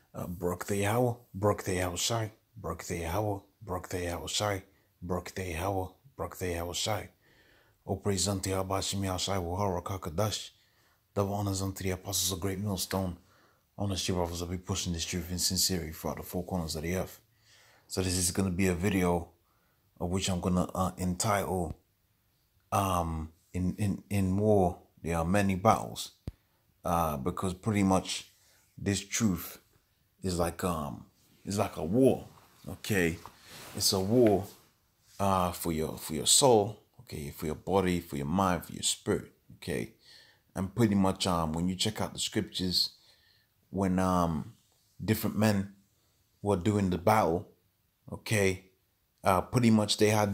Baruch Yahweh, Baruch Yahweh Shai, Baruch Yahweh, Baruch Yahweh Shai, Baruch Yahweh, Baruch Yahweh Shai. O praise unto Yahweh Shem Shai, Wahara Kakadash. Double honors unto the apostles of Great Millstone. Honors to your brothers will be pushing this truth in sincerity throughout the four corners of the earth. So this is going to be a video of which I'm going to entitle in war there are many battles, because pretty much this truth is like a war. Okay, it's a war for your soul, okay, for your body, for your mind, for your spirit. Okay, and pretty much when you check out the scriptures, when different men were doing the battle, okay, pretty much they had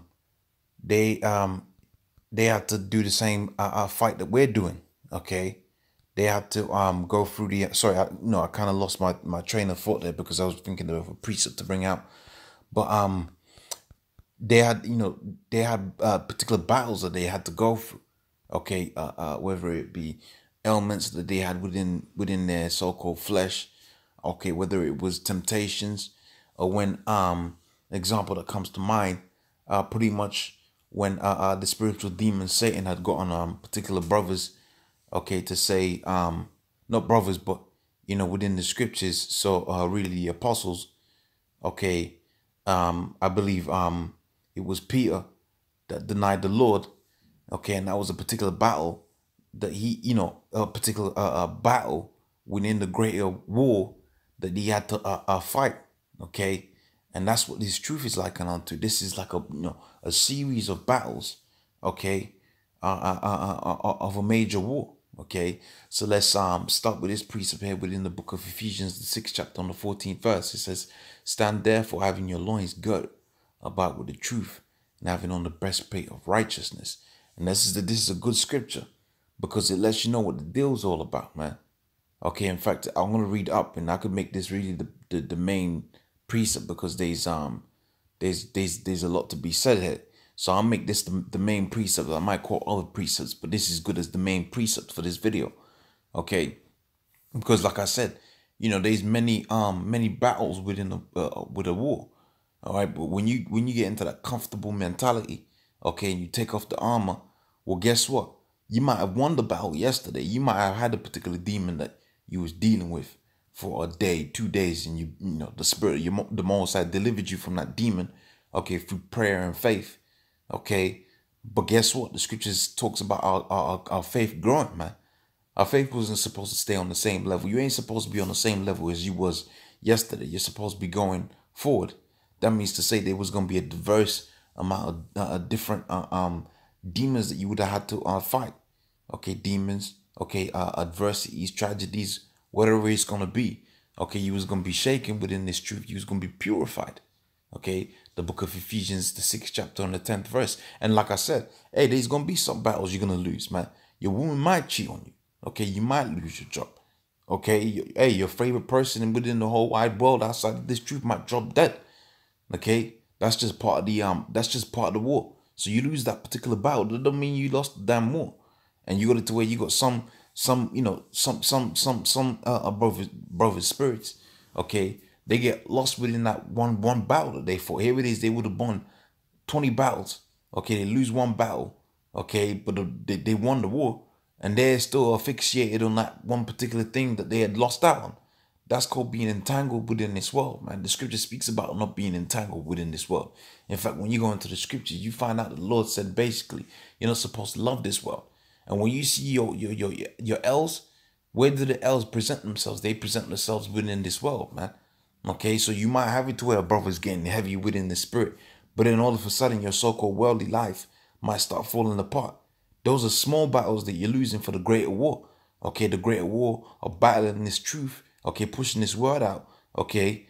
they um they had to do the same fight that we're doing. Okay, they had to go through the I kind of lost my train of thought there because I was thinking of a precept to bring out. But they had particular battles that they had to go through. Okay, whether it be ailments that they had within their so-called flesh, okay, whether it was temptations, or when example that comes to mind, pretty much when the spiritual demon Satan had gotten particular brothers, okay, to say not brothers, but within the scriptures, so really the apostles, okay, I believe it was Peter that denied the Lord, okay, and that was a particular battle that a particular battle within the greater war that he had to fight, okay, and that's what this truth is like unto. This is like a series of battles, okay, of a major war. Okay, so let's start with this precept here within the book of Ephesians, the 6th chapter on the 14th verse. It says, "Stand therefore, having your loins girt about with the truth, and having on the breastplate of righteousness." And this is a good scripture because it lets you know what the deal's all about, man. Okay, in fact, I'm gonna read up, and I could make this really the main precept because there's a lot to be said here. So I'll make this the main precept. I might quote other precepts, but this is good as the main precept for this video. Okay, because like I said, there's many battles within with a war. All right, but when you get into that comfortable mentality, okay, and you take off the armor, well, guess what? You might have won the battle yesterday. You might have had a particular demon that you was dealing with for a day, 2 days, and the spirit, the Most High delivered you from that demon, okay, through prayer and faith, okay. But guess what? The scriptures talks about our faith growing, man. Our faith wasn't supposed to stay on the same level. You ain't supposed to be on the same level as you was yesterday. You're supposed to be going forward. That means to say there was going to be a diverse amount of different demons that you would have had to fight. Okay, demons. Okay, adversities, tragedies, whatever it's going to be. Okay, you was going to be shaken within this truth. You was going to be purified. Okay, the book of Ephesians, the 6th chapter on the 10th verse. And like I said, hey, there's going to be some battles you're going to lose, man. Your woman might cheat on you. Okay, you might lose your job. Okay, your favorite person within the whole wide world outside of this truth might drop dead. Okay, that's just part of the war. So you lose that particular battle, that don't mean you lost the damn war. And you got it to where you got some brothers spirits. Okay, they get lost within that one battle that they fought. Here it is, they would have won 20 battles. Okay, they lose one battle. Okay, but they won the war, and they're still asphyxiated on that one particular thing that they had lost out on. That's called being entangled within this world, man. The scripture speaks about not being entangled within this world. In fact, when you go into the scriptures, you find out the Lord said basically, you're not supposed to love this world. And when you see your L's, where do the L's present themselves? They present themselves within this world, man. Okay, so you might have it to where a brother's getting heavy within the spirit, but then all of a sudden your so-called worldly life might start falling apart. Those are small battles that you're losing for the greater war. Okay, the greater war of battling this truth. Okay, pushing this word out. Okay,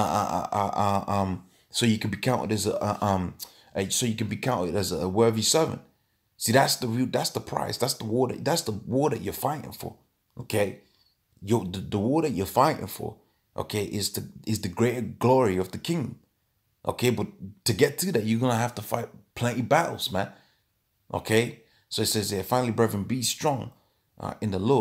so you can be counted as a worthy servant. See, that's the price. That's the war that you're fighting for. Okay, the war that you're fighting for. Okay, is the greater glory of the kingdom. Okay, but to get to that, you're gonna have to fight plenty battles, man. Okay, so it says here, finally, brethren, be strong in the Lord,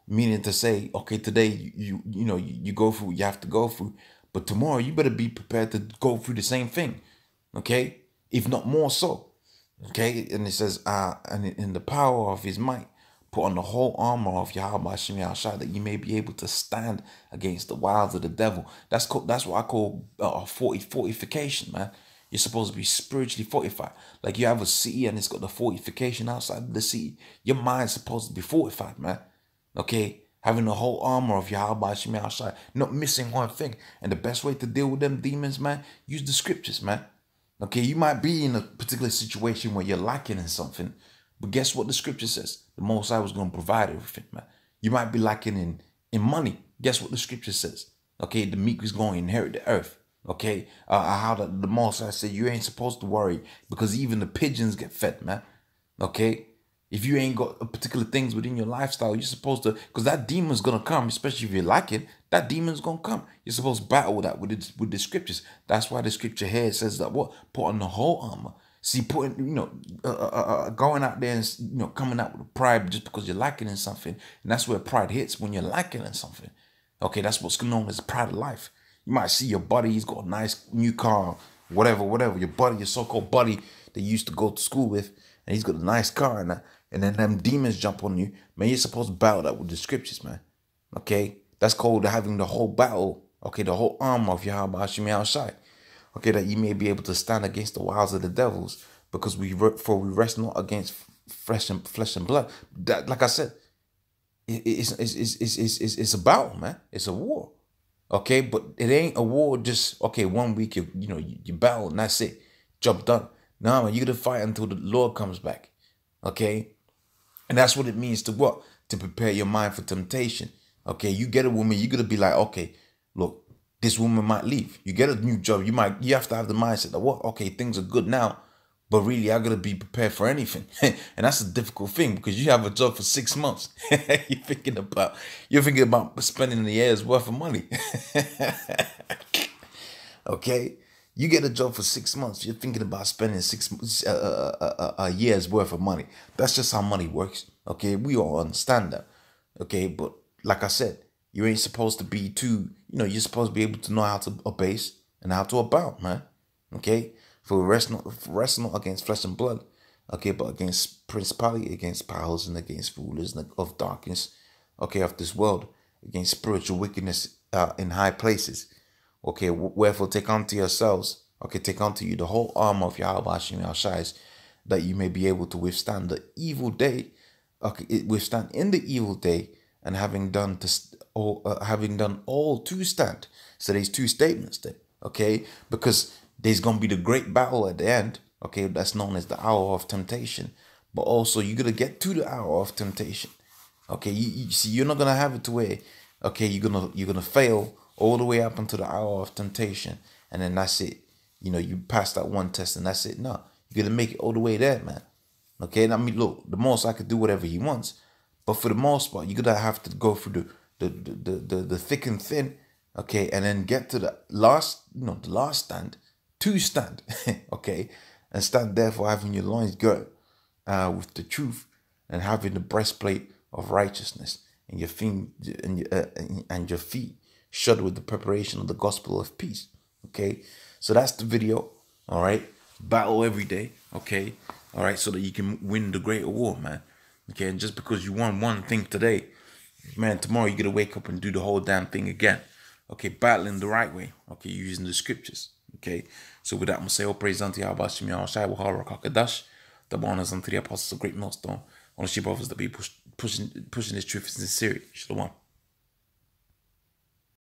Meaning to say, okay, today you go through what you have to go through, but tomorrow you better be prepared to go through the same thing, okay? If not more so, okay? And it says, and in the power of his might, put on the whole armor of Yahweh Hashem Yahushua, that you may be able to stand against the wiles of the devil. That's what I call fortification, man. You're supposed to be spiritually fortified. Like you have a city and it's got the fortification outside of the city. Your mind's supposed to be fortified, man. Okay? Having the whole armor of Yahweh Hashem Yahushua, not missing one thing. And the best way to deal with them demons, man, use the scriptures, man. Okay, you might be in a particular situation where you're lacking in something, but guess what the scripture says? The Most High was going to provide everything, man. You might be lacking in money. Guess what the scripture says? Okay, the meek is going to inherit the earth. Okay, how the Most High said you ain't supposed to worry because even the pigeons get fed, man. Okay, if you ain't got particular things within your lifestyle, you're supposed to, because that demon's gonna come, especially if you like it. That demon's gonna come. You're supposed to battle that with the scriptures. That's why the scripture here says that what? Put on the whole armor. See, putting going out there and coming out with pride just because you're lacking in something, and that's where pride hits when you're lacking in something. Okay, that's what's known as pride of life. You might see your buddy, he's got a nice new car, whatever. Your buddy, your so-called buddy that you used to go to school with, and he's got a nice car and that. And then them demons jump on you, man. You're supposed to battle that with the scriptures, man. Okay, that's called having the whole battle. Okay, the whole armor of Yahweh Hashem Yahushua. Okay, that you may be able to stand against the wiles of the devils, because we rest not against flesh and blood. That, like I said, it's a battle, man. It's a war. Okay, but it ain't a war just okay. 1 week you battle and that's it, job done. No, man, you gotta fight until the Lord comes back. Okay. And that's what it means to what? To prepare your mind for temptation. Okay, you get a woman, you're going to be like, okay, look, this woman might leave. You get a new job, you have to have the mindset that what? Okay, things are good now, but really I got to be prepared for anything. And that's a difficult thing because you have a job for 6 months. You're thinking about spending a year's worth of money. Okay? You get a job for 6 months. You're thinking about spending a year's worth of money. That's just how money works. Okay, we all understand that. Okay, but like I said, you ain't supposed to be too. You're supposed to be able to know how to abase and how to abound, man. Okay, for rest not against flesh and blood. Okay, but against principality, against powers, and against rulers of darkness. Okay, of this world, against spiritual wickedness in high places. Okay, wherefore take unto yourselves, take unto you the whole armor of Yahweh Hashem Yahushua, that you may be able to withstand the evil day. Okay, withstand in the evil day, and having done all to stand. So there's two statements there. Okay, because there's gonna be the great battle at the end. Okay, that's known as the hour of temptation. But also you gotta get to the hour of temptation. Okay, you see, you're not gonna have it to where you're gonna fail all the way up until the hour of temptation, and then that's it. You pass that one test and that's it. No, you're gonna make it all the way there, man. Okay, and I mean, look, the most I could do whatever he wants, but for the most part, you're gonna have to go through the thick and thin, okay, and then get to the last stand, to stand, okay, and stand there for having your loins girt with the truth, and having the breastplate of righteousness, and your feet and your feet shod with the preparation of the gospel of peace. Okay, so that's the video. All right, battle every day. Okay, all right, so that you can win the greater war, man. Okay, and just because you won one thing today, man, tomorrow you gotta wake up and do the whole damn thing again. Okay, battling the right way. Okay, using the scriptures. Okay, so with that, I'm gonna say all praise unto Yahweh Hashem Yahushua, Wahara Kakadash, the honors unto the apostles of great millstone, on the sheep brothers that be pushing this truth in sincerity. Shalom.